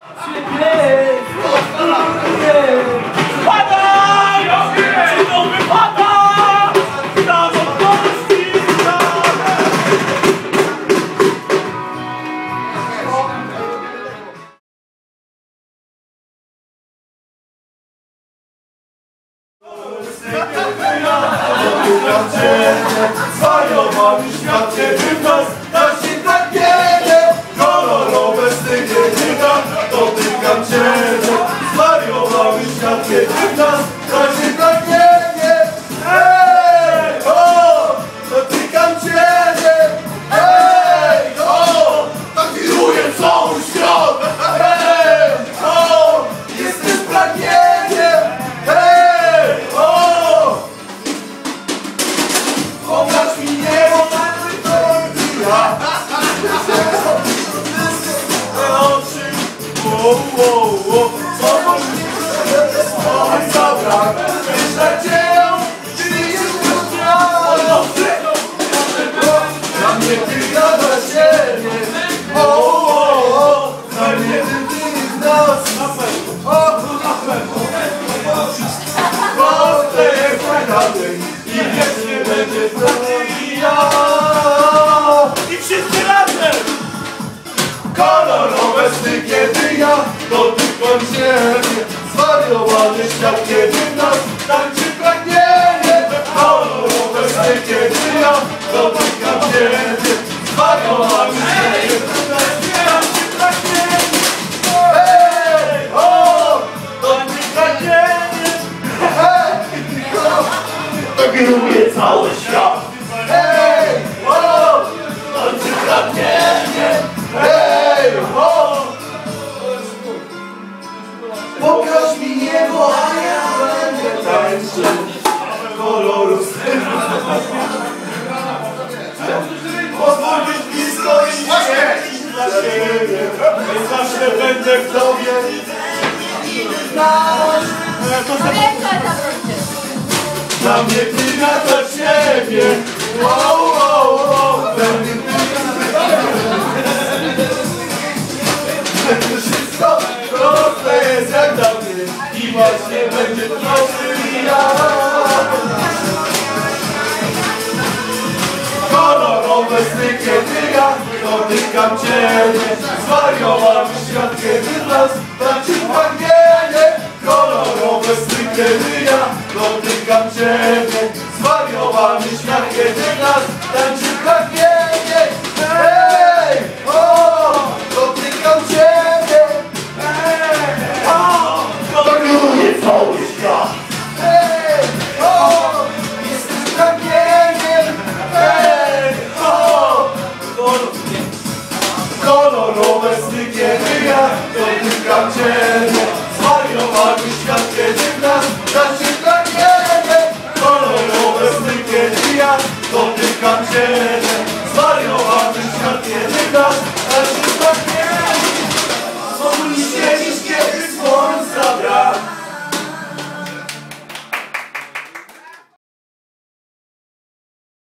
Zwariowany świat, kiedy w nas nasi pragnienie, kolorowe stygie czyta, dotykam Ciebie. Zwariowany świat, kiedy w nas nasi pragnienie, hej, o, dotykam Ciebie, hej, o, tak wiruje cały świat, hej, o, jesteś pragnieniem, hej, o. Pokaż mi niebo na Trójkącie, te oczy, co możliwe, zabrak, wiesz nadzieją, ty jesteś miały, dla mnie ty gada siebie, dla mnie ty z nas, Polsce dalej i wiecznie będzie z nami ja. I wszyscy razem! Kolorowe sny, kiedy ja dotykam Ciebie. Zwariowany świat, kiedy w nas tańczy pragnienie. Kolorowe sny, kiedy ja dotykam Ciebie. Zwariowany świat, kiedy w nas tańczy pragnienie. Hej, o, tańczy pragnienie. Hej, to kieruje cały świat. Hej, o, tańczy pragnienie. Hej, o, pokaż mi niebo, a ja będę tańczył kolorów stylu. Pozwól być blisko i świecić dla siebie. Nie zawsze będę w Tobie. Dla mnie ty na Ciebie. Dla mnie ty wszystko proste jest jak dawniej i właśnie będzie prosty ja. Kolorowe sny, kiedy ja dotykam Ciebie. Zwariowany świat, kiedy w nas tańczy pragnienie. Kolorowe sny, kiedy ja dotykam Ciebie. Zwariowany świat, kiedy w nas tańczy